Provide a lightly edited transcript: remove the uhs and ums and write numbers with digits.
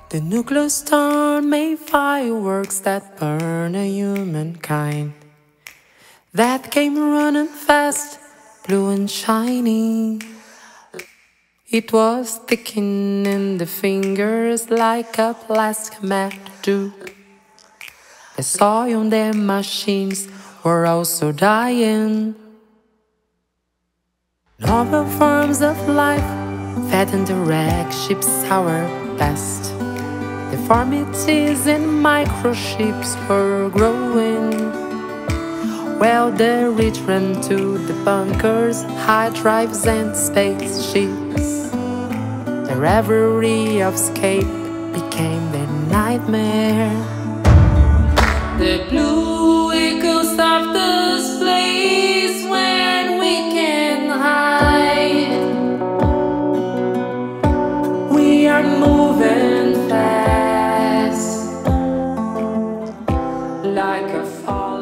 The nuclear star made fireworks that burn a humankind, that came running fast, blue and shiny. It was sticking in the fingers like a plastic map do. The soil on their machines were also dying. Novel forms of life fed and direct ships our best. Deformities and microchips were growing. Well, the rich ran to the bunkers, hard drives and spaceships. The reverie of escape became their nightmare. The blue echoes of this place when we can hide. We are moving fast, like a fall.